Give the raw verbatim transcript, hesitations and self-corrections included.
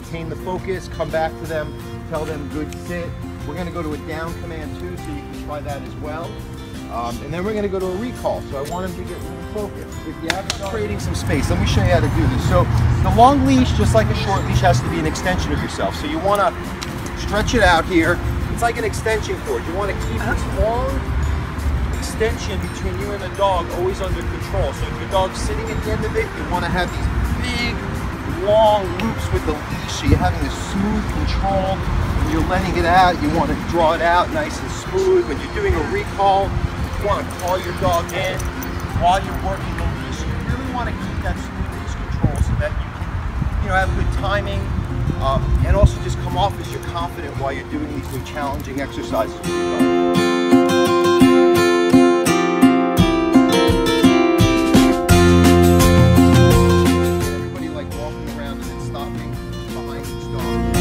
maintain the focus, come back to them, tell them good sit. We're going to go to a down command too, so you can try that as well. Um, and then we're going to go to a recall, so I want them to get really focused. If you have it, creating some space, let me show you how to do this. So the long leash, just like a short leash, has to be an extension of yourself. So you want to stretch it out here. It's like an extension cord. You want to keep this long extension between you and the dog always under control. So if your dog's sitting at the end of it, you want to have these big, long loops with the leash, so you're having a smooth control. When you're letting it out, you want to draw it out nice and smooth. When you're doing a recall, you want to call your dog in while you're working the leash. You really want to keep that smooth leash control so that you can, you know, have good timing, um, and also just come off as you're confident while you're doing these new challenging exercises with your dog. Everybody like walking around and then stopping behind each dog.